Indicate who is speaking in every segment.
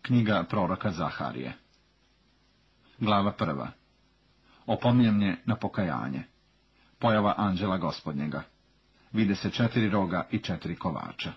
Speaker 1: Knjiga proroka Zaharije. Glava 1. Opominjanje na pokajanje. Pojava anđela Gospodnjega. Vide se 4 roga i 4 kovača.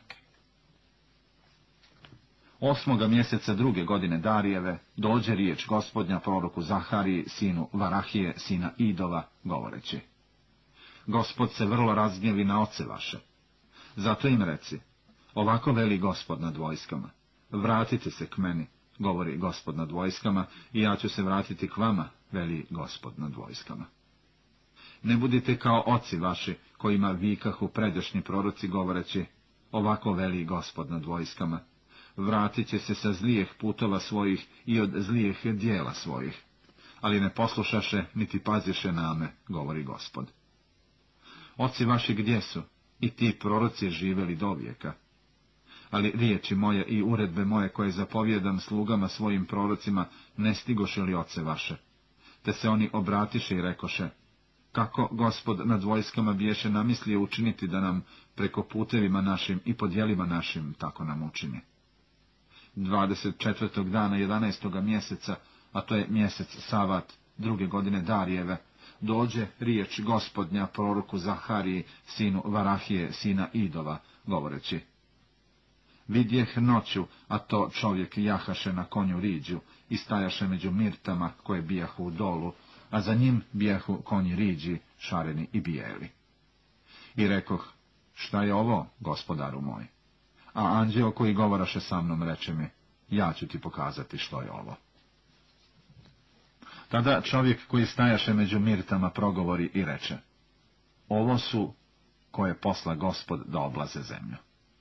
Speaker 1: 8. mjeseca 2. godine Darijeve dođe riječ Gospodnja proroku Zahariji, sinu Varahije, sina Idova, govoreći: Gospod se vrlo razgnjevi na oce vaše. Zato im reci: ovako veli Gospod nad vojskama: vratite se k meni, govori Gospod nad vojskama, i ja ću se vratiti k vama, veli Gospod nad vojskama. Ne budite kao oci vaši, kojima vikahu pređašnji proroci, govoreći: ovako veli Gospod nad vojskama: vratit će se sa zlijeh putova svojih i od zlijeh dijela svojih. Ali ne poslušaše, niti paziše na me, govori Gospod. Oci vaši gdje su? I ti proroci živeli do vijeka. Ali riječi moje i uredbe moje koje zapovjedam slugama svojim prorocima ne stigoše li oce vaše? Te se oni obratiše i rekoše: kako Gospod nad vojskama biješe namislio učiniti da nam preko putevima našim i po djelima našim tako nam učini. 24. dana 11. mjeseca, a to je mjesec Savat 2. godine Darijeve, dođe riječ Gospodnja proroku Zahariji, sinu Varahije, sina Idova, govoreći: vidjeh noću, a to čovjek jahaše na konju riđu i stajaše među mirtama koje bijahu u dolu, a za njim bijahu konji riđi, šareni i bijeli. I rekoh: šta je ovo, gospodaru moj? A anđeo koji govoraše sa mnom reče mi: ja ću ti pokazati što je ovo. Tada čovjek koji stajaše među mirtama progovori i reče: ovo su koje posla Gospod da oblaze zemlju.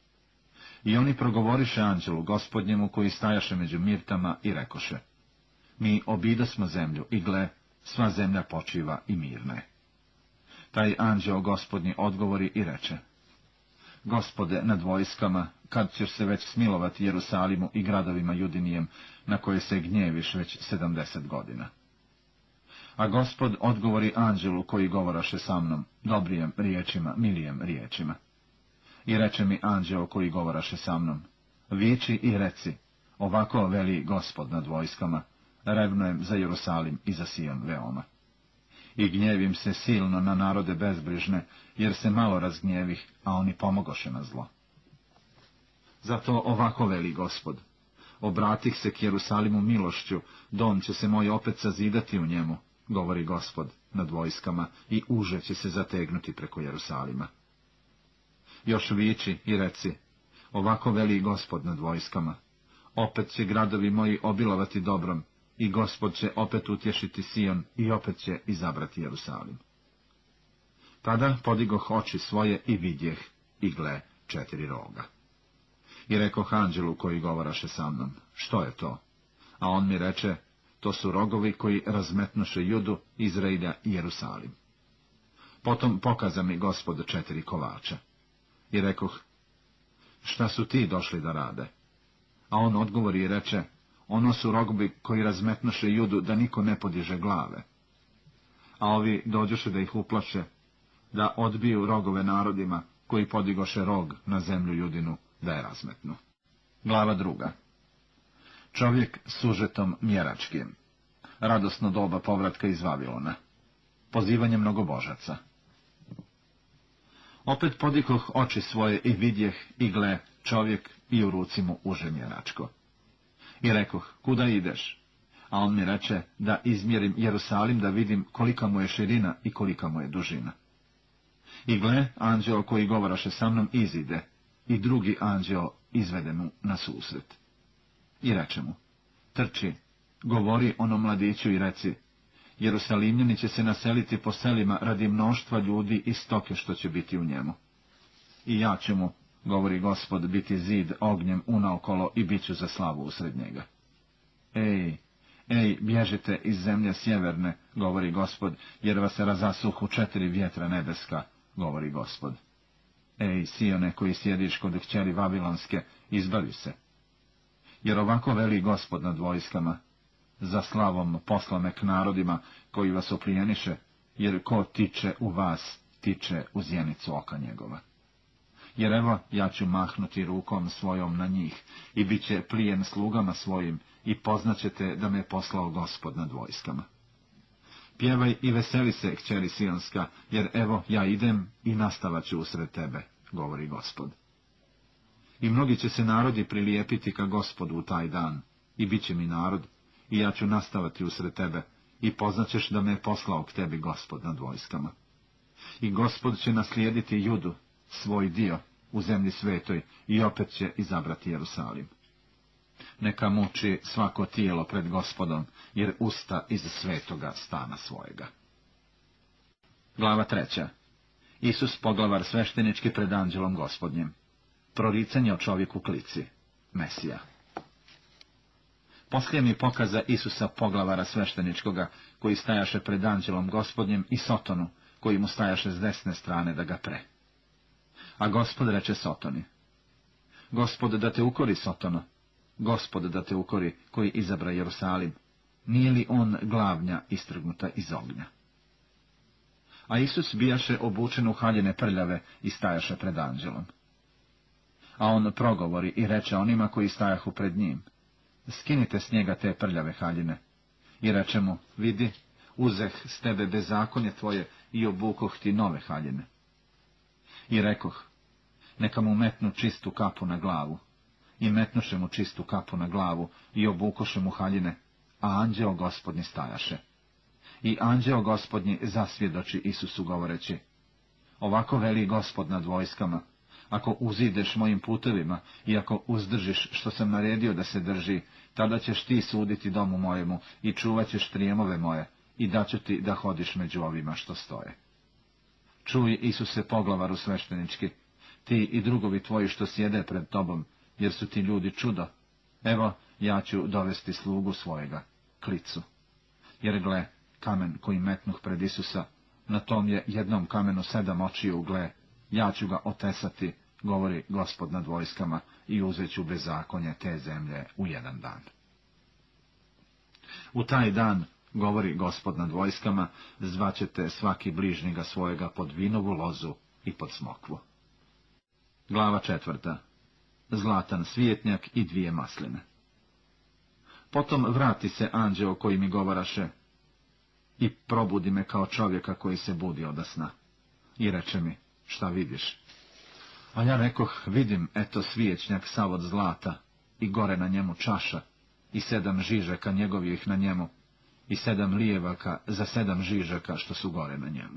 Speaker 1: I oni progovoriše anđelu Gospodnjemu koji stajaše među mirtama i rekoše: mi obidosmo zemlju i gle, sva zemlja počiva i mirna je. Taj anđeo Gospodnji odgovori i reče: Gospode nad vojskama, kad ćeš se već smilovati Jerusalimu i gradovima Judinijem, na koje se gnjeviš već 70 godina? A Gospod odgovori anđelu koji govoraše sa mnom, dobrijem riječima, milijem riječima. I reče mi anđeo koji govoraše sa mnom: viči i reci: ovako veli Gospod nad vojskama, revnujem za Jerusalim i za Sion veoma. I gnjevim se silno na narode bezbrižne, jer se malo razgnjevih, a oni pomogoše na zlo. Zato ovako veli Gospod: obratih se k Jerusalimu milošću, dom će se moj opet sazidati u njemu, govori Gospod nad vojskama, i uže će se zategnuti preko Jerusalima. Još viči i reci: ovako veli Gospod nad vojskama, opet će gradovi moji obilovati dobrom, i Gospod će opet utješiti Sion i opet će izabrati Jerusalim. Tada podigoh oči svoje i vidjeh, i gle, 4 roga. I rekoh anđelu koji govoraše sa mnom: što je to? A on mi reče: to su rogovi koji razmetnuše Judu, Izraelja i Jerusalim. Potom pokaza mi Gospod 4 kovača. I rekoh: šta su ti došli da rade? A on odgovori i reče: ono su rogovi koji razmetnuše Judu, da niko ne podiže glave. A ovi dođoše da ih uplaše, da odbiju rogove narodima, koji podigoše rog na zemlju Judinu, da je razmetnu. Glava 2. Čovjek s užetom mjeračkim. Radosno doba povratka iz Vavilona. Pozivanje mnogobožaca. Opet podikoh oči svoje i vidjeh, i gle, čovjek i u ruci mu uže mjeračko. I rekoh: kuda ideš? A on mi reče: da izmjerim Jerusalim, da vidim kolika mu je širina i kolika mu je dužina. I gle, anđeo koji govoraše sa mnom izide, i drugi anđeo izvede mu na susret. I reče mu: trči, govori onom mladiću i reci: Jerusalimljani će se naseliti po selima radi mnoštva ljudi i stoke što će biti u njemu. I ja ću mu, govori Gospod, biti zid ognjem unaokolo i bit ću za slavu usred njega. Ej, bježite iz zemlje sjeverne, govori Gospod, jer vas razasuhu 4 vjetra nebeska, govori Gospod. Ej, Sione koji sjediš kod kćeri Vavilonske, izbavi se. Jer ovako veli Gospod nad vojskama: za slavom poslane k narodima koji vas oplijeniše, jer ko tiče u vas, tiče u zjenicu oka njegova. Jer evo, ja ću mahnuti rukom svojom na njih, i bit će plijen slugama svojim, i poznaćete da me je poslao Gospod nad vojskama. Pjevaj i veseli se, kćeri Sionska, jer evo, ja idem i nastavat ću usred tebe, govori Gospod. I mnogi će se narodi prilijepiti ka Gospodu u taj dan, i bit će mi narod, i ja ću nastavati usred tebe, i poznaćeš da me je poslao k tebi Gospod nad vojskama. I Gospod će naslijediti Judu, svoj dio, u zemlji svetoj, i opet će izabrati Jerusalim. Neka muči svako tijelo pred Gospodom, jer usta iz svetoga stana svojega. Glava 3. Isus poglavar sveštenički pred anđelom Gospodnjim. Proricanje o čovjeku klici. Mesija. Poslije mi pokaza Isusa poglavara svešteničkoga, koji stajaše pred anđelom Gospodnjim, i Sotonu, koji mu stajaše s desne strane da ga pre. A Gospod reče Sotoni: Gospod da te ukori, Sotono, Gospod da te ukori, koji izabra Jerusalim, nije li on glavnja istrgnuta iz ognja? A Isus bijaše obučen u haljine prljave i stajaše pred anđelom. A on progovori i reče onima koji stajahu pred njim: Skinite s njega te prljave haljine. I reče mu: Vidi, uzeh s tebe bezakonje tvoje i obukoh ti nove haljine. I rekoh: Neka mu metnu čistu kapu na glavu. I metnuše mu čistu kapu na glavu i obukoše mu haljine, a anđeo Gospodnji stajaše. I anđeo Gospodnji zasvjedoči Isusu govoreći: Ovako veli Gospod nad vojskama: Ako uzideš mojim putevima i ako uzdržiš što sam naredio da se drži, tada ćeš ti suditi domu mojemu i čuvat ćeš trijemove moje, i daću ti da hodiš među ovima što stoje. Čuj, Isuse poglavaru sveštenički, ti i drugovi tvoji što sjede pred tobom, jer su ti ljudi čudo. Evo, ja ću dovesti slugu svojega, klicu. Jer gle, kamen koji metnuh pred Isusa, na tom je jednom kamenu 7 očiju, gle, ja ću ga otesati, govori Gospod nad vojskama, i uzeću bezakonje te zemlje u jedan dan. U taj dan, govori Gospod nad vojskama, zvaćete svaki bližnjega svojega pod vinovu lozu i pod smokvu. Glava 4. Zlatan svijetnjak i 2 masline. Potom vrati se anđeo koji mi govaraše i probudi me kao čovjeka koji se budi oda sna. I reče mi: Šta vidiš? A ja rekoh: Vidim, eto, svijećnjak sav od zlata, i gore na njemu čaša, i 7 žižaka njegovih na njemu, i 7 lijevaka za 7 žižaka što su gore na njemu.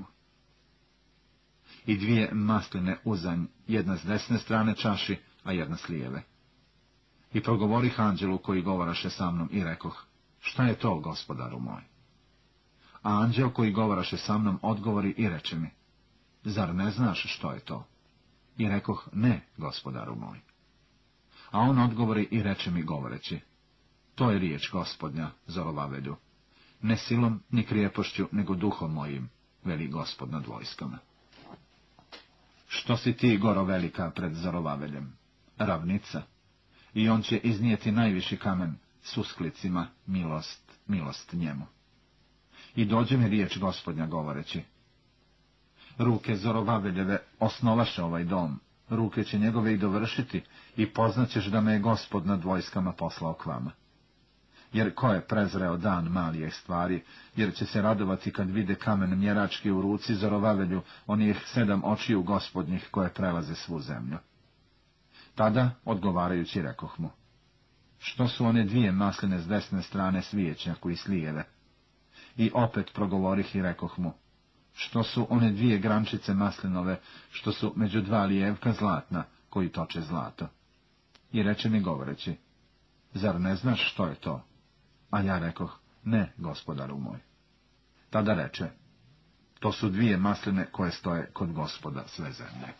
Speaker 1: I 2 masline uzanj, jedna s desne strane čaši, a jedna s lijeve. I progovorih anđelu koji govaraše sa mnom i rekoh: Šta je to, Gospodaru moj? A anđel koji govaraše sa mnom odgovori i reče mi: Zar ne znaš što je to? I rekoh: Ne, Gospodaru moj. A on odgovori i reče mi govoreći: To je riječ Gospodnja, Zorovavelju, ne silom ni krijepošću, nego duhom mojim, veli Gospod nad vojskama. Što si ti, goro velika, pred Zorovaveljem? Ravnica. I on će iznijeti najviši kamen s usklicima: Milost, milost njemu. I dođe mi riječ Gospodnja govoreći: Ruke Zorovaveljeve osnovaše ovaj dom, ruke će njegove i dovršiti, i poznaćeš da me je Gospod nad vojskama poslao k vama. Jer ko je prezreo dan malijih stvari, jer će se radovati kad vide kamen mjerački u ruci Zorovavelju, onih 7 očiju Gospodnjih koje prelaze svu zemlju. Tada, odgovarajući, rekoh mu: Što su one 2 masline s desne strane svijećnjaku i s lijeve? I opet progovorih i rekoh mu: Što su one 2 grančice maslinove, što su među 2 lijevka zlatna, koji toče zlato? I reče mi govoreći: Zar ne znaš što je to? A ja rekoh: Ne, Gospodaru moj. Tada reče: To su 2 masline koje stoje kod Gospoda sve zemlje.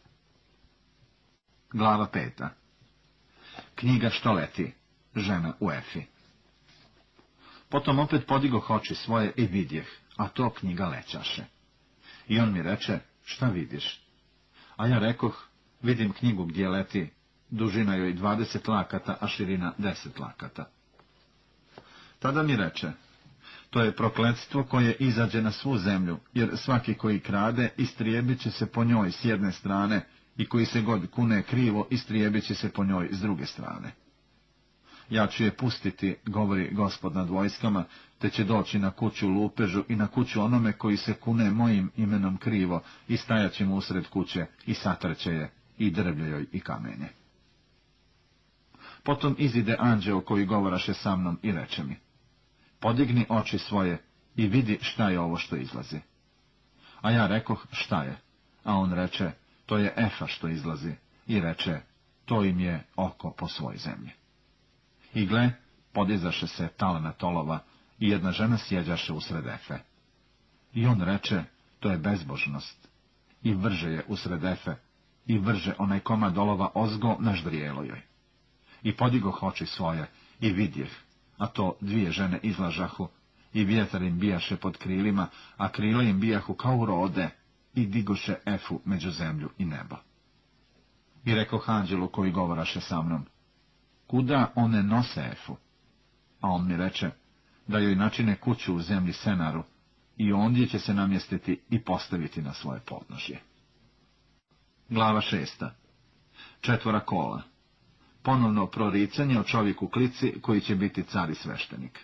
Speaker 1: Glava 5. Knjiga što leti, žena u Efi. Potom opet podigoh oči svoje i vidjeh, a to knjiga lećaše. I on mi reče: Šta vidiš? A ja rekoh: Vidim knjigu gdje leti, dužina joj 20 lakata, a širina 10 lakata. Tada mi reče: To je prokletstvo koje izađe na svu zemlju, jer svaki koji krade istrijebit će se po njoj s jedne strane i koji se god kune krivo, istrijebit će se po njoj s druge strane. Ja ću je pustiti, govori Gospod nad vojskama, te će doći na kuću lupežu i na kuću onome koji se kune mojim imenom krivo, i stajat će mu usred kuće, i satrće je, i drvlje joj i kamenje. Potom izide anđeo koji govoraše sa mnom i reče mi: podigni oči svoje i vidi šta je ovo što izlazi. A ja rekoh: šta je? A on reče: to je Efa što izlazi, i reče: to im je oko po svoj zemlji. I gle, podizaše se talna tolova, i jedna žena sjeđaše usred Efe. I on reče: to je bezbožnost, i vrže je usred Efe, i vrže onaj komad dolova ozgo na ždrijelo joj. I podigoh oči svoje, i vidjeh, a to dvije žene izlažahu, i vjetar im bijaše pod krilima, a krila im bijahu kao rode, i digoše Efu među zemlju i nebo. I rekoh anđelu koji govoraše sa mnom: kuda one nose Efu? A on mi reče: da joj načine kuću u zemlji Senaru, i ondje će se namjestiti i postaviti na svoje podnožje. Glava 6. 4 kola. Ponovno proricanje o čovjeku klici koji će biti car i sveštenik.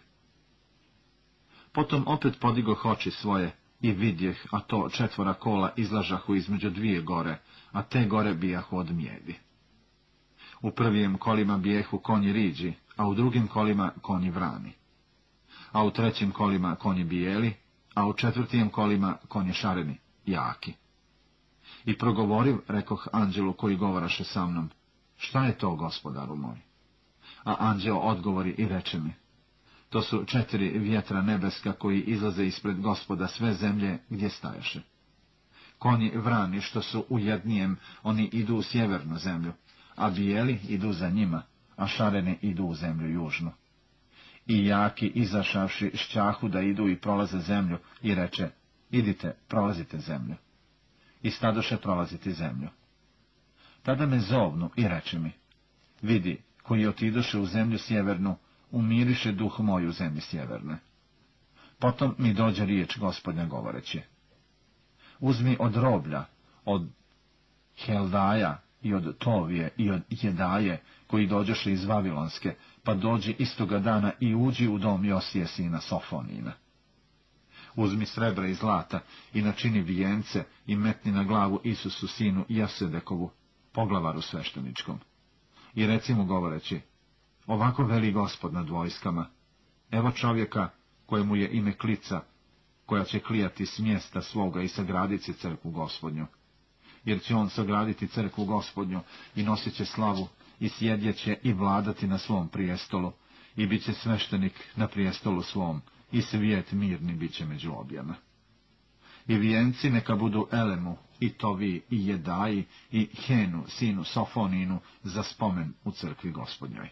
Speaker 1: Potom opet podigoh oči svoje i vidjeh, a to 4 kola izlažahu između 2 gore, a te gore bijahu od mijedi. U prvim kolima bijehu konji riđi, a u drugim kolima konji vrani. A u 3. kolima konji bijeli, a u 4. kolima konji šareni, jaki. I progovoriv, rekoh anđelu koji govoraše sa mnom: šta je to, gospodaru moj? A anđeo odgovori i reče mi: to su 4 vjetra nebeska koji izlaze ispred Gospoda sve zemlje gdje stajaše. Konji vrani što su u jednijem, oni idu u sjevernu zemlju, a bijeli idu za njima, a šareni idu u zemlju južnu. I jaki izašavši šćahu da idu i prolaze zemlju, i reče: idite, prolazite zemlju. I stadoše prolaziti zemlju. Tada me zovnu i reče mi: vidi, koji otidoše u zemlju sjevernu, umiriše duh moj u zemlji sjeverne. Potom mi dođe riječ Gospodnja govoreći: uzmi od roblja, od Heldaja i od Tovije i od Jedaje, koji dođoše iz Vavilonske, pa dođi istoga dana i uđi u dom Josije sina Sofonina. Uzmi srebra i zlata i načini vijence i metni na glavu Isusu sinu Jasedekovu, poglavaru svešteničkom. I reci mu govoreći: ovako veli Gospod nad vojskama: evo čovjeka kojemu je ime Klica, koja će klijati s mjesta svoga i sagraditi crkvu Gospodnju. Jer će on sagraditi crkvu Gospodnju i nosit će slavu i sjedjeće i vladati na svom prijestolu, i bit će sveštenik na prijestolu svom, i svijet mirni bit će među objama. I vijenci neka budu Elemu, i Tovi, i Jedaji, i Henu, sinu Sofoninu, za spomen u crkvi Gospodnjoj.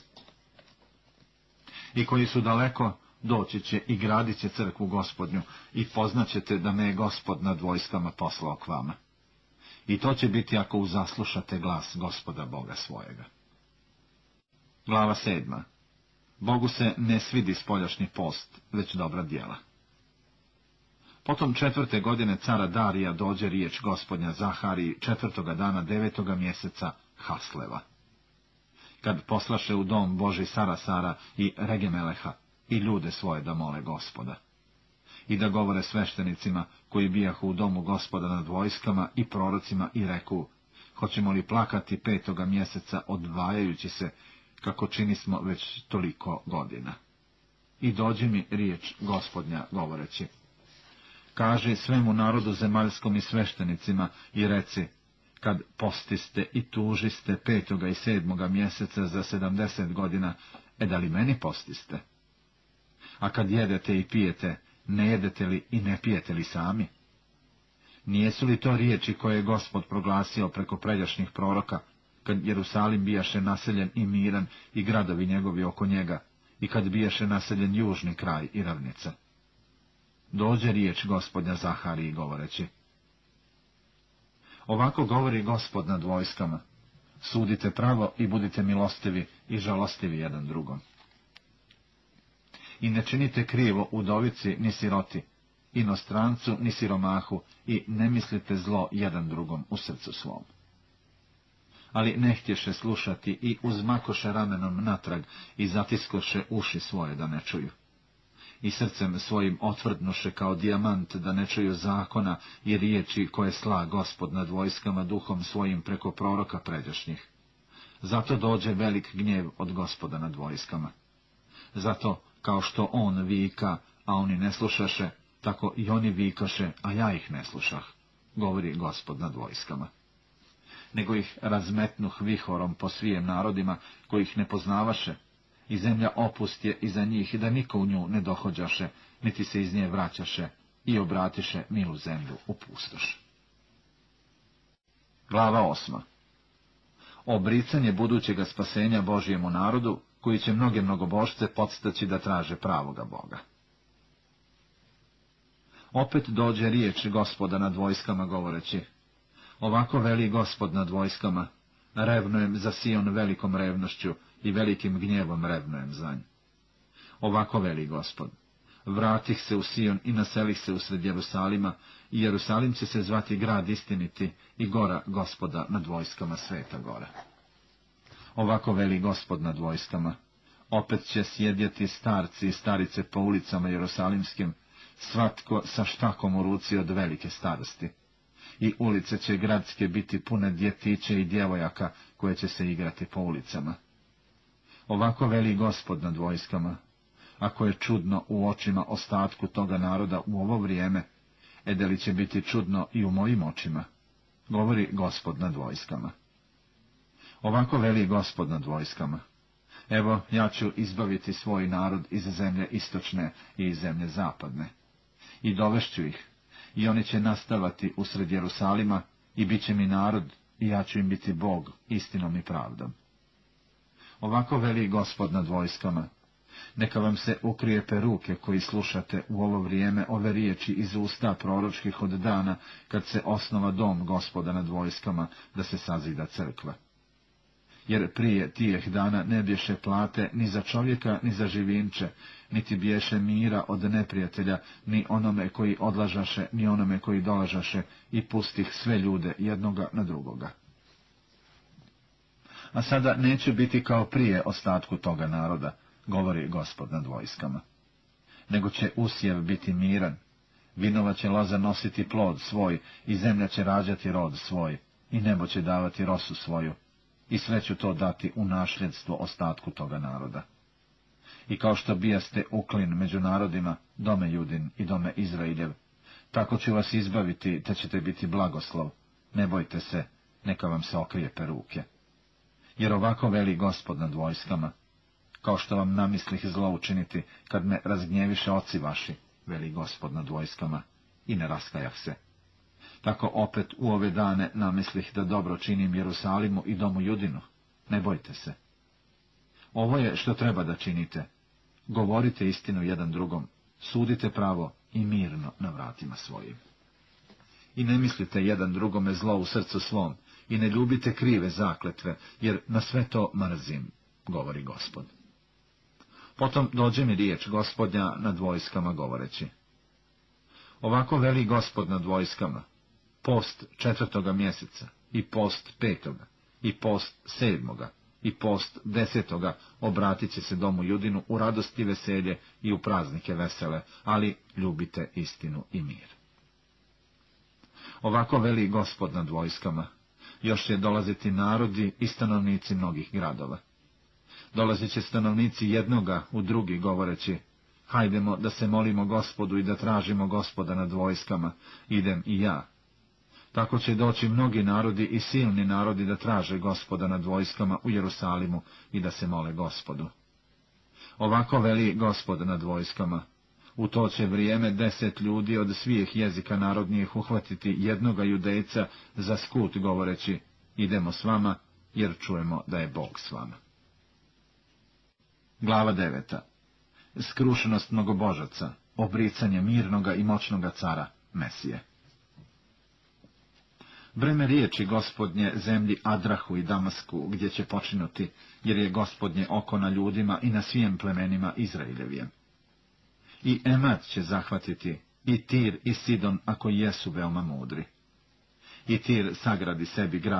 Speaker 1: I koji su daleko, doći će i gradit će crkvu Gospodnju, i poznaćete da me je Gospod nad vojskama poslao k vama. I to će biti ako uzaslušate glas Gospoda Boga svojega. Glava 7. Bogu se ne svidi spoljašnji post, već dobra djela. Potom 4. godine cara Darija dođe riječ Gospodnja Zahariji 4. dana 9. mjeseca Hasleva. Kad poslaše u dom Boži Sarasara i Regemeleha i ljude svoje da mole Gospoda. I da govore sveštenicima koji bijahu u domu Gospoda nad vojskama i prorocima i reku: hoćemo li plakati 5. mjeseca odvajajući se, kako činismo već toliko godina. I dođe mi riječ Gospodnja govoreći: kaži svemu narodu zemaljskom i sveštenicima i reci: kad postiste i tužiste 5. i 7. mjeseca za 70 godina, da li meni postiste? A kad jedete i pijete, ne jedete li i ne pijete li sami? Nijesu li to riječi koje je Gospod proglasio preko pređašnjih proroka, kad Jerusalim bijaše naseljen i miran i gradovi njegovi oko njega, i kad bijaše naseljen južni kraj i ravnica? Dođe riječ Gospodnja Zahariji govoreći: ovako govori Gospod nad vojskama: sudite pravo i budite milostivi i žalostivi jedan drugom. I ne činite krivo udovici ni siroti, inostrancu ni siromahu, i ne mislite zlo jedan drugom u srcu svom. ali ne htješe slušati i uzmakoše ramenom natrag i zatiskoše uši svoje da ne čuju. I srcem svojim otvrdnuše kao dijamant da ne čuju zakona i riječi koje sla Gospod nad vojskama duhom svojim preko proroka pređašnjih. Zato dođe velik gnjev od Gospoda nad vojskama. Zato, kao što on vika, a oni ne slušaše, tako i oni vikaše, a ja ih ne slušah, govori Gospod nad vojskama. Nego ih razmetnuh vihorom po svijem narodima, koji ih ne poznavaše, i zemlja opustje iza njih, i da niko u nju ne dohođaše, niti se iz nje vraćaše, i obratiše milu zemlju u pustoš. Glava 8. Obricanje budućega spasenja Božijemu narodu, koji će mnoge mnogobožce podstaći da traže pravoga Boga. Opet dođe riječ Gospoda nad vojskama govoreći: ovako veli Gospod nad vojskama, revnujem za Sion velikom revnošću i velikim gnjevom revnujem za nj. Ovako veli Gospod: vratih se u Sion i naselih se usred Jerusalima, i Jerusalim će se zvati grad istiniti i gora Gospoda nad vojskama, sveta gora. Ovako veli Gospod nad vojskama: opet će sjedjeti starci i starice po ulicama jerusalimskim, svatko sa štakom u ruci od velike starosti. I ulice će gradske biti pune djetića i djevojaka koje će se igrati po ulicama. Ovako veli Gospod nad vojskama: ako je čudno u očima ostatku toga naroda u ovo vrijeme, da li će biti čudno i u mojim očima, govori Gospod nad vojskama. Ovako veli Gospod nad vojskama: evo, ja ću izbaviti svoj narod iz zemlje istočne i iz zemlje zapadne. I dovešću ih, i oni će nastavati usred Jerusalima, i bit će mi narod, i ja ću im biti Bog, istinom i pravdom. Ovako veli Gospod nad vojskama: neka vam se ukrijepe ruke koji slušate u ovo vrijeme ove riječi iz usta proročkih od dana, kad se osnova dom Gospoda nad vojskama, da se sazida crkva. Jer prije tijeh dana ne bješe plate ni za čovjeka, ni za živinče, niti bješe mira od neprijatelja, ni onome koji odlažaše, ni onome koji dolažaše, i pustih sve ljude jednoga na drugoga. A sada neće biti kao prije ostatku toga naroda, govori Gospod nad vojskama, nego će usjev biti miran, vinova će loza nositi plod svoj, i zemlja će rađati rod svoj, i nebo će davati rosu svoju, i sve ću to dati u nasljedstvo ostatku toga naroda. I kao što bijaste uklin među narodima, dome Judin i dome Izrailjev, tako ću vas izbaviti, te ćete biti blagoslov. Ne bojte se, neka vam se okrijepe ruke. Jer ovako veli Gospod nad vojskama: kao što vam namislih zlo učiniti, kad me razgnjeviše oci vaši, veli Gospod nad vojskama, i ne raskajah se. Tako opet u ove dane namislih da dobro činim Jerusalimu i domu Judinu. Ne bojte se. Ovo je što treba da činite. Govorite istinu jedan drugom, sudite pravo i mirno na vratima svojim. I ne mislite jedan drugome zlo u srcu svom, i ne ljubite krive zakletve, jer na sve to mrzim, govori Gospod. Potom dođe mi riječ Gospodnja nad vojskama govoreći: ovako veli Gospod nad vojskama: post 4. mjeseca, i post 5. i post 7. i post 10. obratit će se domu Judinu u radost i veselje i u praznike vesele, ali ljubite istinu i mir. Ovako veli Gospod nad vojskama: još će dolaziti narodi i stanovnici mnogih gradova. Dolazit će stanovnici jednoga u drugi, govoreći: hajdemo da se molimo Gospodu i da tražimo Gospoda nad vojskama, idem i ja. Tako će doći mnogi narodi i silni narodi da traže Gospoda nad vojskama u Jerusalimu i da se mole Gospodu. Ovako veli Gospod nad vojskama: u to će vrijeme 10 ljudi od svih jezika narodnijih uhvatiti jednoga Judejca za skut, govoreći: idemo s vama, jer čujemo da je Bog s vama. Glava 9. Skrušenost mnogobožaca, obricanje mirnoga i moćnoga cara, Mesije. Vreme riječi Gospodnje zemlji Adrahu i Damasku, gdje će počinuti, jer je Gospodnje oko na ljudima i na svim plemenima Izraeljevijem. I Emat će zahvatiti, i Tir i Sidon, ako jesu veoma mudri. I Tir sagradi sebi grad,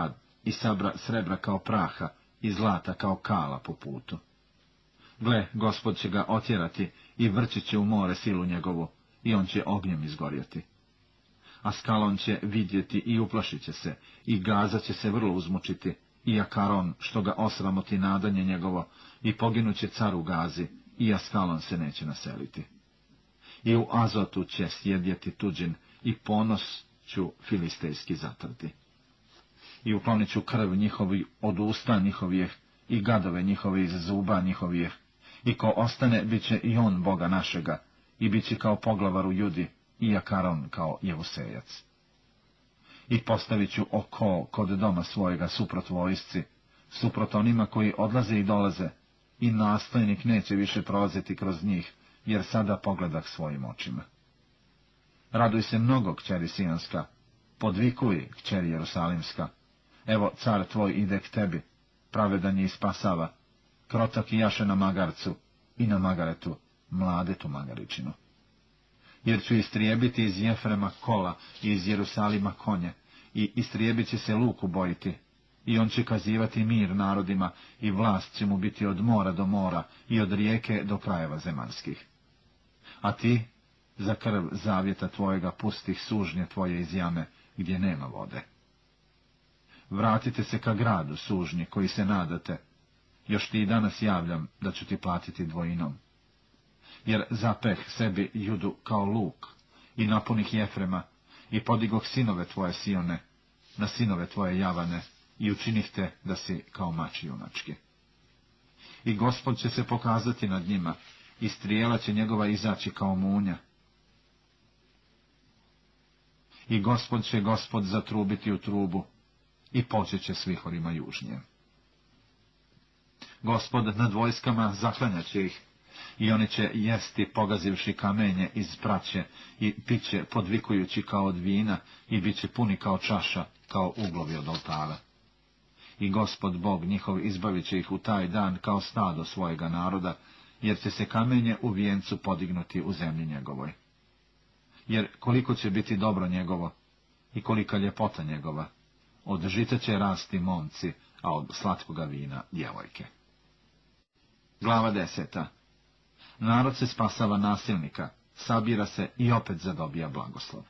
Speaker 1: i srebra kao praha, i zlata kao kala po putu. Gle, Gospod će ga otjerati i vrčit će u more silu njegovu, i on će ognjem izgorjeti. A Skalon će vidjeti i uplašit će se, i Gaza će se vrlo uzmučiti, i Akaron, što ga osramoti nadanje njegovo, i poginuće car u Gazi, i Askalon se neće naseliti. I u Azotu će sjedjeti tuđin, i ponos ću filistejski zatrti. I uklonit ću krv njihovi od usta njihovih, i gadove njihove iz zuba njihovih, i ko ostane, bit će i on Boga našega, i bit će kao poglavar u Judi, i Akaron kao Jevusejac. I postavit ću oko kod doma svojega suprot vojsci, suprot onima koji odlaze i dolaze, i nastojnik neće više prolaziti kroz njih, jer sada pogledah svojim očima. Raduj se mnogo, kćeri Sijonska, podvikuj, kćeri Jerusalimska, evo car tvoj ide k tebi, pravedan je i spasava, krotak i jaše na magarcu, i na magaretu, mladetu magaričinu. Jer ću istrijebiti iz Jefrema kola i iz Jerusalima konje, i istrijebit će se luku bojiti, i on će kazivati mir narodima, i vlast će mu biti od mora do mora, i od rijeke do krajeva zemaljskih. A ti, za krv zavjeta tvojega pustih sužnje tvoje iz jame, gdje nema vode. Vratite se ka gradu, sužnji, koji se nadate, još ti i danas javljam da ću ti platiti dvojinom. Jer zapeh sebi Judu kao luk, i napunih Jefrema, i podigoh sinove tvoje Sione, na sinove tvoje Javane, i učinih te da si kao mač junački. I Gospod će se pokazati nad njima, i strijela će njegova izaći kao munja. I Gospod će zatrubiti u trubu, i počet će s vihorima južnije. Gospod nad vojskama zaklanjaće ih, i oni će jesti pogazivši kamenje iz praće, i piće podvikujući kao od vina, i bit će puni kao čaša, kao uglovi od oltara. I Gospod Bog njihov izbavit će ih u taj dan kao stado svojega naroda, jer će se kamenje u vijencu podignuti u zemlji njegovoj. Jer koliko će biti dobro njegovo, i kolika ljepota njegova, od žita će rasti momci, a od slatkoga vina djevojke. Glava 10. Narod se spasava nasilnika, sabira se i opet zadobija blagoslov.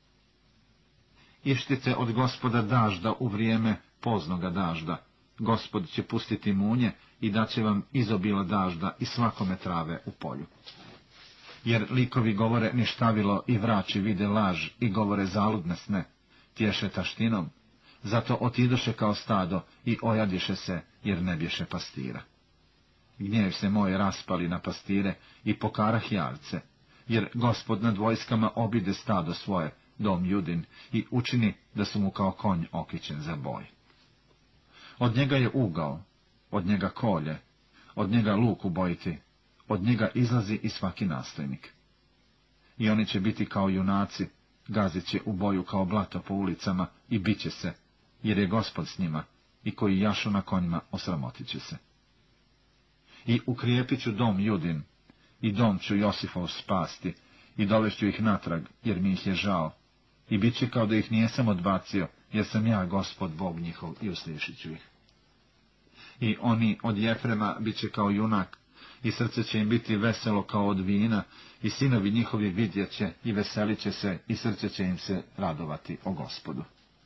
Speaker 1: Ištite od Gospoda dažda u vrijeme poznoga dažda, Gospod će pustiti munje i daće vam izobila dažda i svakome trave u polju. Jer likovi govore ništavilo i vrači vide laž i govore zaludne sne, tješe taštinom, zato otidoše kao stado i ojadiše se, jer ne bješe pastira. Gnjev se moj raspali na pastire i pokarah jarce, jer Gospod nad vojskama obide stado svoje, dom Judin, i učini da su mu kao konj okićen za boj. Od njega je ugao, od njega kolje, od njega luk ubojiti, od njega izlazi i svaki nastojnik. I oni će biti kao junaci, gazit će u boju kao blato po ulicama i bit će se, jer je Gospod s njima, i koji jašu na konjima osramotit će se. I ukrijepit ću dom Judin, i dom ću Josifov spasti, i dovešću ih natrag, jer mi ih je žao, i bit će kao da ih nijesam odbacio, jer sam ja Gospod Bog njihov, i uslišit ću ih. I oni od Jefrema bit će kao junak, i srce će im biti veselo kao od vina, i sinovi njihovi vidjet će i veselit će se, i srce će im se radovati o Gospodu.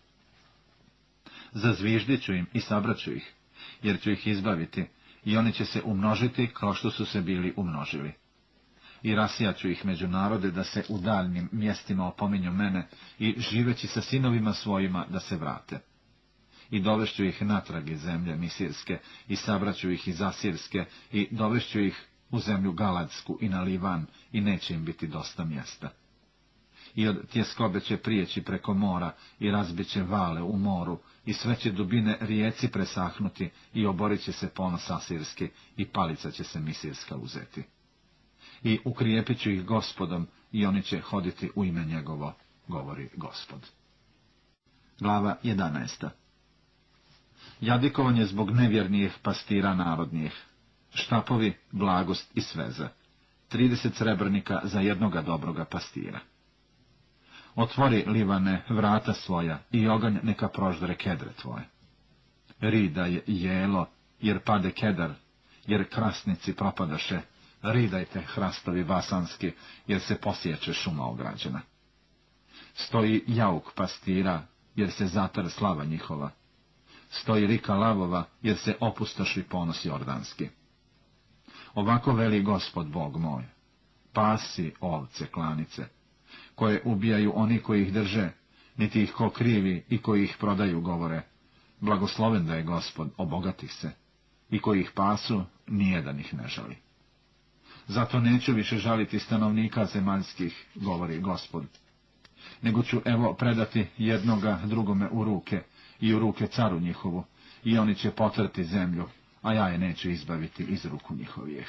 Speaker 1: Zazviždit ću im i sabraću ih, jer ću ih izbaviti, i oni će se umnožiti kao što su se bili umnožili. I rasijaću ih među narode da se u daljnim mjestima opominju mene, i živeći sa sinovima svojima da se vrate. I dovešću ih natrag iz zemlje Misirske, i sabraću ih iz Asirske, i dovešću ih u zemlju Galadsku i na Livan, i neće im biti dosta mjesta. I od tjeskobe će prijeći preko mora, i razbit će vale u moru, i sve će dubine rijeci presahnuti, i oborit će se ponos Asirski, i palica će se Misirska uzeti. I ukrijepit ću ih Gospodom, i oni će hoditi u ime njegovo, govori Gospod. Glava 11. Jadikovanje zbog nevjernijih pastira narodnijih, štapovi, blagost i sveze, 30 srebrnika za jednoga dobroga pastira. Otvori, Livane, vrata svoja, i oganj neka proždre kedre tvoje. ridaj jelo, jer pade kedar, jer krasnici propadaše, ridajte hrastovi basanski, jer se posjeće šuma ograđena. Stoji jauk pastira, jer se zatar slava njihova. Stoji rika lavova, jer se opustoši ponos jordanski. Ovako veli Gospod Bog moj, pasi ovce klanice, koje ubijaju oni koji ih drže, niti ih ko krivi i koji ih prodaju govore, blagosloven da je Gospod, obogati se, i koji ih pasu, nijedan ih ne žali. Zato neću više žaliti stanovnika zemaljskih, govori Gospod, nego ću evo predati jednoga drugome u ruke i u ruke caru njihovu, i oni će potrti zemlju, a ja je neću izbaviti iz ruku njihovih.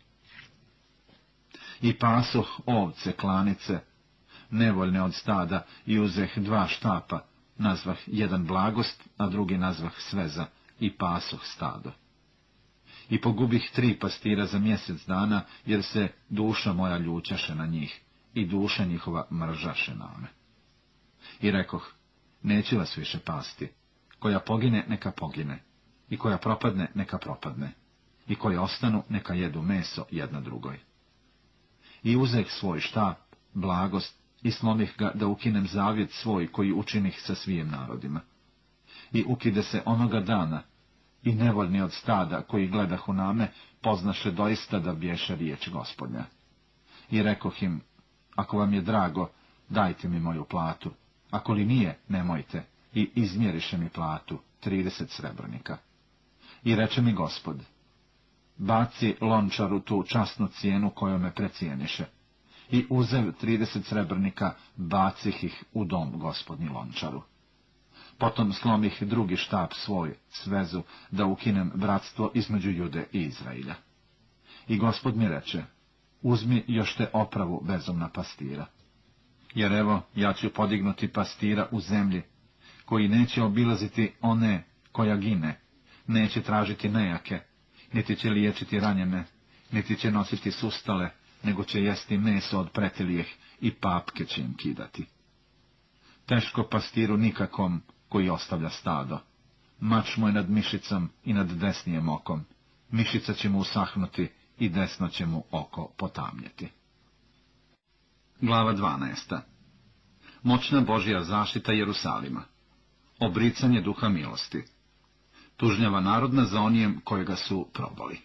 Speaker 1: I pasoh ovce klanice, nevoljne od stada, i uzeh 2 štapa, nazvah jedan blagost, a drugi nazvah sveza, i pasoh stado. I pogubih 3 pastira za mjesec dana, jer se duša moja ljućaše na njih, i duša njihova mržaše na me. I rekoh, neću vas više pasti, koja pogine, neka pogine, i koja propadne, neka propadne, i koja ostanu, neka jedu meso jedna drugoj. I uzeh svoj štap, blagost, i slomih ga da ukinem zavjet svoj koji učinih sa svim narodima. I ukide se onoga dana, i nevoljni od stada koji gledahu na me, poznaše doista da bješe riječ Gospodnja. I rekoh im, ako vam je drago, dajte mi moju platu, ako li nije, nemojte, i izmjeriše mi platu, 30 srebrnika. I reče mi Gospod, baci lončaru tu časnu cijenu kojom me precijeniše. I uzev 30 srebrnika, bacih ih u dom Gospodnji lončaru. Potom slomih drugi štap svoj, svezu, da ukinem bratstvo između Jude i Izrailja. I Gospod mi reče, uzmi još te opravu bezumna pastira. Jer evo, ja ću podignuti pastira u zemlji, koji neće obilaziti one koja gine, neće tražiti nejake, niti će liječiti ranjene, niti će nositi sustale, nego će jesti meso od pretilijeh i papke će im kidati. Teško pastiru nikakom koji ostavlja stado. Mač mu je nad mišicom i nad desnijem okom. Mišica će mu usahnuti i desno će mu oko potamnjeti. Glava 12. Moćna Božja zaštita Jerusalima. Obricanje duha milosti. Tužnjava narodna za onijem kojega su probali.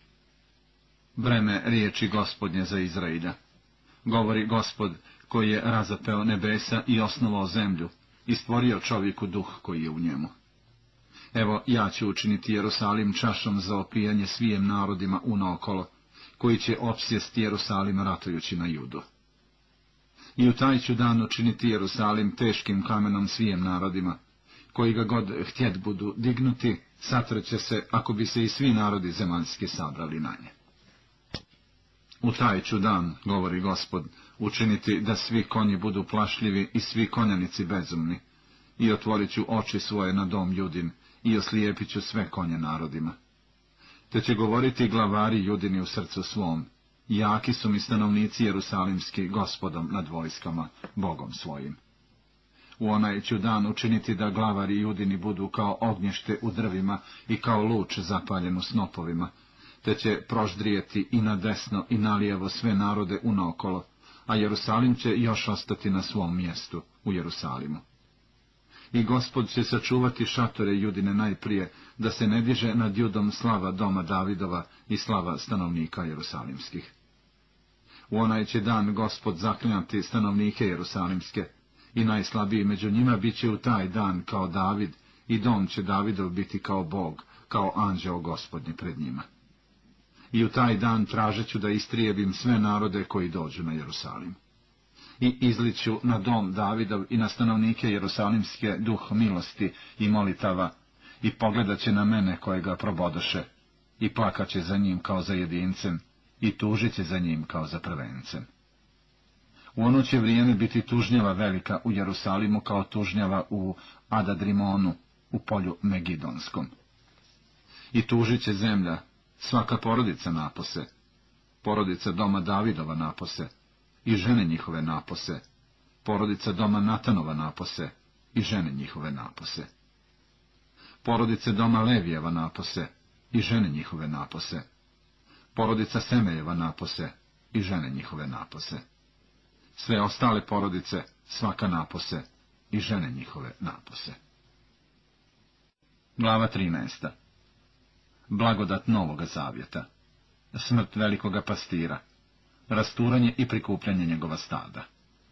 Speaker 1: Breme riječi Gospodnje za Izrailja. Govori Gospod, koji je razapeo nebesa i osnovao zemlju, i stvorio čovjeku duh koji je u njemu. Evo, ja ću učiniti Jerusalim čašom za opijanje svijem narodima unaokolo, koji će opsjesti Jerusalim ratujući na Judu. I u taj ću dan učiniti Jerusalim teškim kamenom svijem narodima, koji ga god htjet budu dignuti, satrće se, ako bi se i svi narodi zemaljski sabrali na nje. U taj ću dan, govori Gospod, učiniti da svi konji budu plašljivi i svi konjanici bezumni, i otvorit ću oči svoje na dom Judin, i oslijepit ću sve konje narodima. Te će govoriti glavari Judini u srcu svom, jaki su mi stanovnici Jerusalimski Gospodom nad vojskama, Bogom svojim. U onaj ću dan učiniti da glavari Judini budu kao ognješte u drvima i kao luč zapaljen u snopovima, te će proždrijeti i na desno i na lijevo sve narode unaokolo, a Jerusalim će još ostati na svom mjestu u Jerusalimu. I Gospod će sačuvati šatore Judine najprije, da se ne diže nad Judom slava doma Davidova i slava stanovnika Jerusalimskih. U onaj će dan Gospod zaklinjati stanovnike Jerusalimske, i najslabiji među njima bit će u taj dan kao David, i dom će Davidov biti kao Bog, kao anđeo Gospodnji pred njima. I u taj dan tražeću da istrijebim sve narode koji dođu na Jerusalim. I izliću na dom Davidov i na stanovnike Jerusalimske duh milosti i molitava, i pogledat će na mene kojega probodoše, i plakat će za njim kao za jedincem, i tužit će za njim kao za prvencem. U ono će vrijeme biti tužnjava velika u Jerusalimu kao tužnjava u Adadrimonu, u polju Megidonskom. I tužit će zemlja, svaka porodica napose, porodica doma Davidova napose, i žene njihove napose, porodica doma Natanova napose, i žene njihove napose. porodice doma Levijeva napose i žene njihove napose, porodica Semejeva napose i žene njihove napose, sve ostale porodice svaka napose i žene njihove napose. Glava 13. Blagodat Novoga Zavjeta. Smrt velikoga pastira. Rasturanje i prikupljanje njegova stada.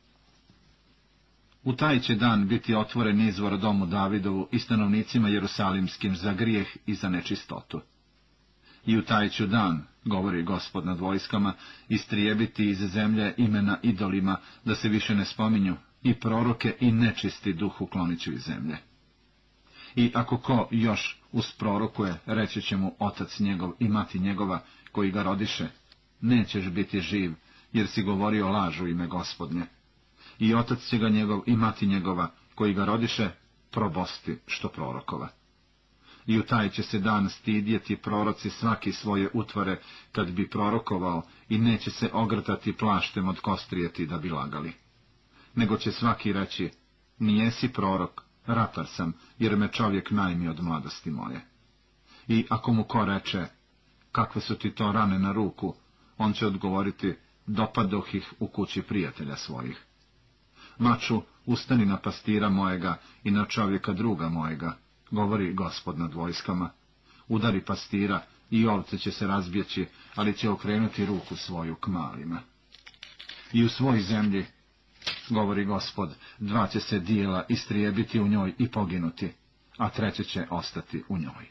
Speaker 1: U taj će dan biti otvoren izvor domu Davidovu i stanovnicima jerusalimskim za grijeh i za nečistotu. I u taj ću dan, govori Gospod nad vojskama, istrijebiti iz zemlje imena idolima, da se više ne spominju, i proroke i nečisti duh uklonit ću iz zemlje. I ako ko još usprorokuje, reći će mu otac njegov i mati njegova, koji ga rodiše, nećeš biti živ, jer si govorio laž u ime Gospodnje. I otac će ga njegov i mati njegova, koji ga rodiše, probosti što prorokova. I u taj će se dan stidjeti proroci svaki svoje utvore, kad bi prorokovao, i neće se ogrtati plaštem od kostrijeti da bi lagali. Nego će svaki reći, nijesi prorok, ratar sam, jer me čovjek najmi od mladosti moje. I ako mu ko reče, kakve su ti to rane na ruku, on će odgovoriti, dopadoh ih u kući prijatelja svojih. Maču, ustani na pastira mojega i na čovjeka druga mojega, govori Gospod nad vojskama. Udari pastira i ovce će se razbjeći, ali će okrenuti ruku svoju k malima. I u svoj zemlji, govori Gospod, dva će se dijela istrijebiti u njoj i poginuti, a treće će ostati u njoj.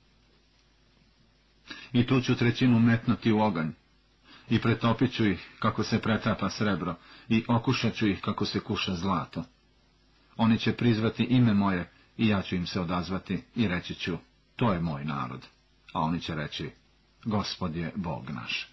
Speaker 1: I tu ću trećinu metnuti u oganj, i pretopit ću ih kako se pretapa srebro, i okušat ću ih kako se kuša zlato. Oni će prizvati ime moje, i ja ću im se odazvati, i reći ću, to je moj narod. A oni će reći, Gospod je Bog naš.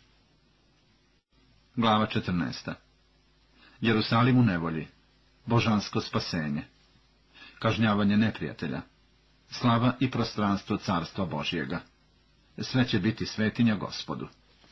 Speaker 1: Glava 14. Jerusalim u nevolji. Božansko spasenje. Kažnjavanje neprijatelja. Slava i prostranstvo carstva Božjega. Sve će biti svetinja Gospodu.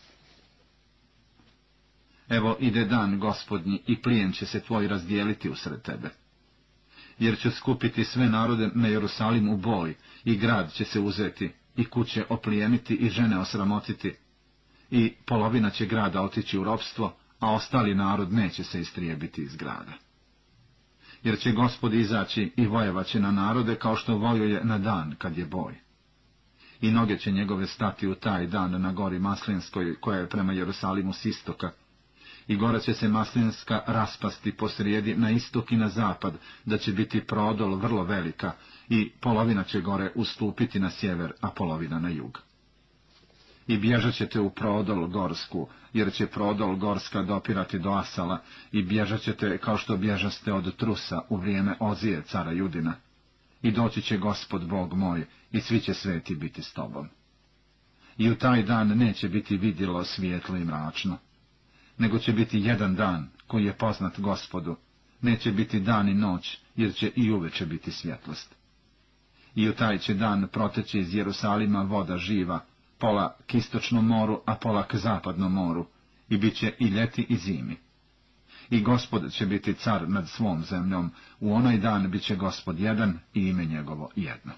Speaker 1: Evo ide dan Gospodnji i plijen će se tvoj razdijeliti usred tebe. Jer ću skupiti sve narode na Jerusalim u boj, i grad će se uzeti, i kuće oplijeniti i žene osramotiti, i polovina će grada otići u ropstvo, a ostali narod neće se istrijebiti iz grada. Jer će Gospod izaći i vojevaće na narode kao što vojuje na dan kad je boj. I noge će njegove stati u taj dan na gori Maslinskoj, koja je prema Jerusalimu s istoka, i gora će se Maslinska raspasti posrijedi na istok i na zapad, da će biti prodol vrlo velika, i polovina će gore ustupiti na sjever, a polovina na jug. I bježat ćete u prodol gorsku, jer će prodol gorska dopirati do Asala, i bježat ćete kao što bježaste od Trusa u vrijeme Ozije, cara Judina. I doći će Gospod Bog moj, i svi će sveti biti s tobom. I u taj dan neće biti vidjelo svijetlo i mračno, nego će biti jedan dan koji je poznat Gospodu, neće biti dan i noć, jer će i uveče biti svjetlost. I u taj će dan proteći iz Jerusalima voda živa, pola k istočnom moru, a pola k zapadnom moru, i bit će i ljeti i zimi. I Gospod će biti car nad svom zemljom, u onaj dan bit će Gospod jedan i ime njegovo jedno.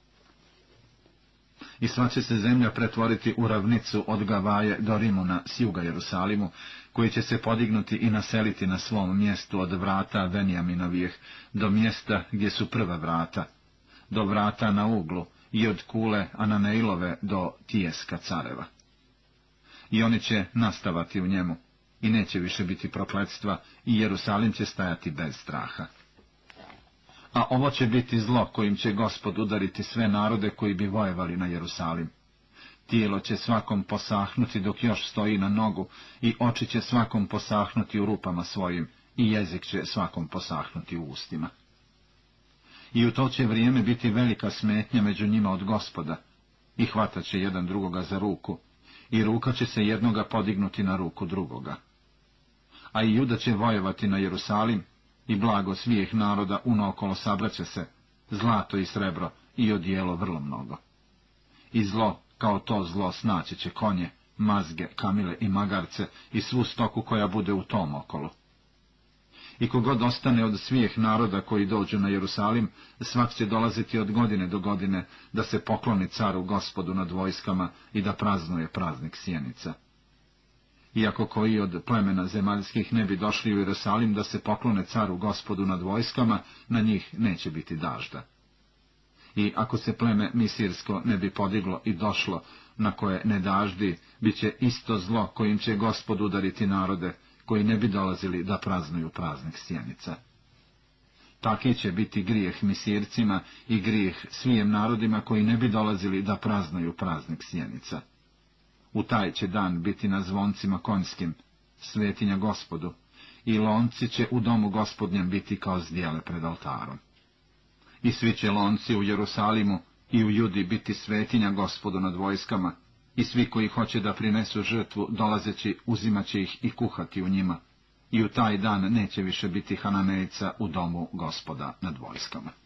Speaker 1: I sva će se zemlja pretvoriti u ravnicu od Gavaje do Rimuna s juga Jerusalimu, koji će se podignuti i naseliti na svom mjestu od vrata Venjaminovijeh do mjesta gdje su prva vrata, do vrata na uglu, i od Kule Ananeilove do Tijeska careva. I oni će nastavati u njemu, i neće više biti prokletstva, i Jerusalim će stajati bez straha. A ovo će biti zlo kojim će Gospod udariti sve narode koji bi vojevali na Jerusalim. Tijelo će svakom posahnuti dok još stoji na nogu, i oči će svakom posahnuti u rupama svojim, i jezik će svakom posahnuti u ustima. I u to će vrijeme biti velika smetnja među njima od Gospoda, i hvatat će jedan drugoga za ruku, i ruka će se jednoga podignuti na ruku drugoga. A i Juda će vojevati na Jerusalim, i blago svih naroda unaokolo sabraće se, zlato i srebro i odijelo vrlo mnogo. I zlo, kao to zlo, snaći će konje, mazge, kamile i magarce i svu stoku koja bude u tom okolu. I kogod ostane od svih naroda koji dođu na Jerusalim, svak će dolaziti od godine do godine da se pokloni caru Gospodu nad vojskama i da praznuje praznik sjenica. Iako koji od plemena zemaljskih ne bi došli u Jerusalim da se poklone caru Gospodu nad vojskama, na njih neće biti dažda. I ako se pleme misirsko ne bi podiglo i došlo, na koje ne daždi, bit će isto zlo kojim će Gospod udariti narode, koji ne bi dolazili da praznuju praznik sjenica. Taki će biti grijeh misircima i grijeh svijem narodima koji ne bi dolazili da praznuju praznik sjenica. U taj će dan biti na zvoncima konjskim, svetinja Gospodu, i lonci će u domu Gospodnjem biti kao zdjele pred oltarom. I svi će lonci u Jerusalimu i u Judi biti svetinja Gospodu nad vojskama, i svi koji hoće da prinesu žrtvu, dolazeći, uzimaće ih i kuhati u njima, i u taj dan neće više biti Hananejca u domu Gospoda nad vojskama.